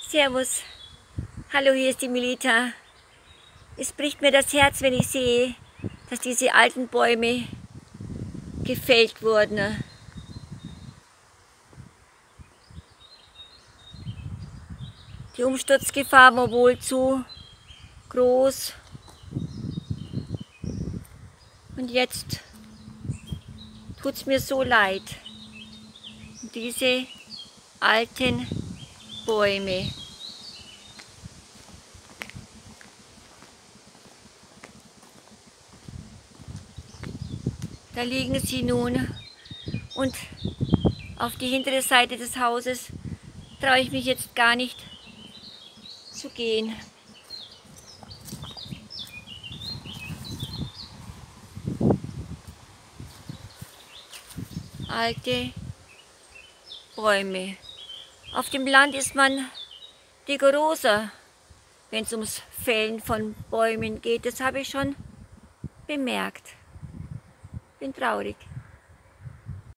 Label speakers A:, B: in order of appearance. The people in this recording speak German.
A: Servus. Hallo, hier ist die Melita. Es bricht mir das Herz, wenn ich sehe, dass diese alten Bäume gefällt wurden. Die Umsturzgefahr war wohl zu groß. Und jetzt tut es mir so leid. Diese alten Bäume. Da liegen sie nun und auf die hintere Seite des Hauses traue ich mich jetzt gar nicht zu gehen. Alte Bäume. Auf dem Land ist man rigoroser, wenn es ums Fällen von Bäumen geht. Das habe ich schon bemerkt. Bin traurig.